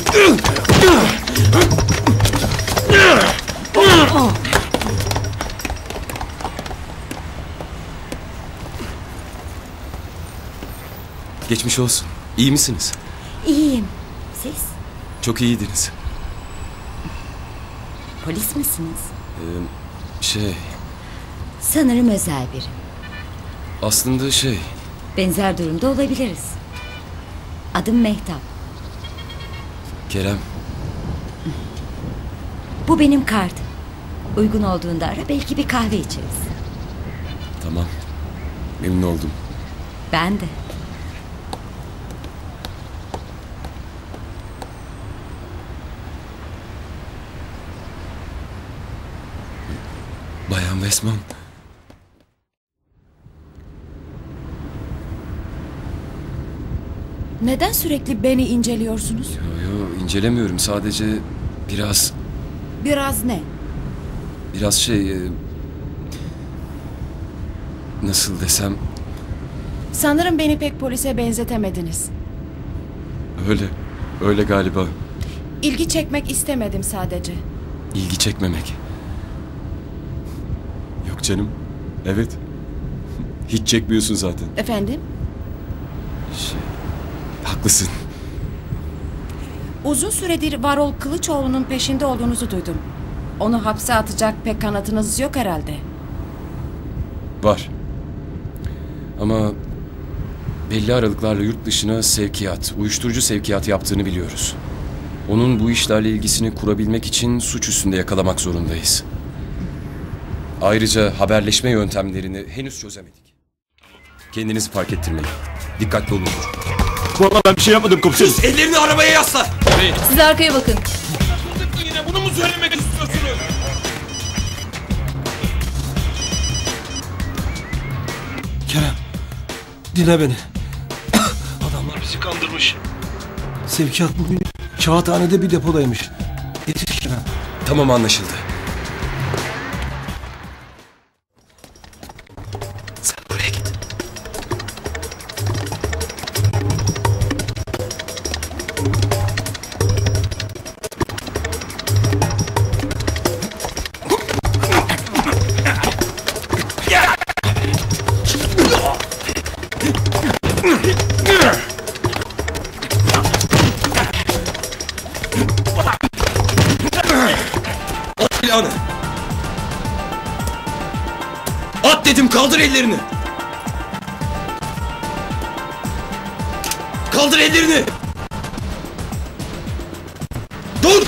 Geçmiş olsun. İyi misiniz? İyiyim. Siz? Çok iyiydiniz. Polis misiniz? Sanırım özel biri. Aslında benzer durumda olabiliriz. Adım Mehtap. Kerem. Bu benim kartım. Uygun olduğunda ara, belki bir kahve içeriz. Tamam. Memnun oldum. Ben de. Bayan Westman. Neden sürekli beni inceliyorsunuz? Yo, incelemiyorum. Sadece biraz... Biraz ne? Biraz nasıl desem... Sanırım beni pek polise benzetemediniz. Öyle galiba. İlgi çekmek istemedim sadece. İlgi çekmemek. Yok canım. Evet. Hiç çekmiyorsun zaten. Efendim? Haklısın. Uzun süredir Varol Kılıçoğlu'nun peşinde olduğunuzu duydum. Onu hapse atacak pek kanıtınız yok herhalde. Var. Ama belli aralıklarla yurt dışına sevkiyat, uyuşturucu sevkiyatı yaptığını biliyoruz. Onun bu işlerle ilgisini kurabilmek için suç üstünde yakalamak zorundayız. Ayrıca haberleşme yöntemlerini henüz çözemedik. Kendinizi fark ettirmeyin. Dikkatli olun. Vallahi ben bir şey yapmadım komiserim. Sus, ellerini arabaya yasla. Siz arkaya bakın. Yine bunu mu söylemek istiyorsunuz? Kerem, dinle beni. Adamlar bizi kandırmış. Sevkiyat bugün Kağıthane'de bir depodaymış. Yetiş Kerem. Tamam, anlaşıldı. Sen buraya git. Silahını. At dedim, kaldır ellerini. Kaldır ellerini. Dur.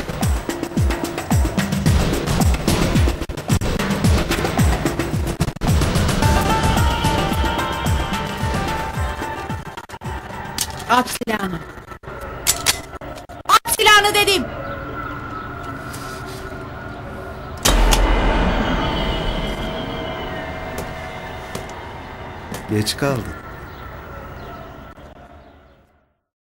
At silahını. At silahını dedim. Geç kaldın.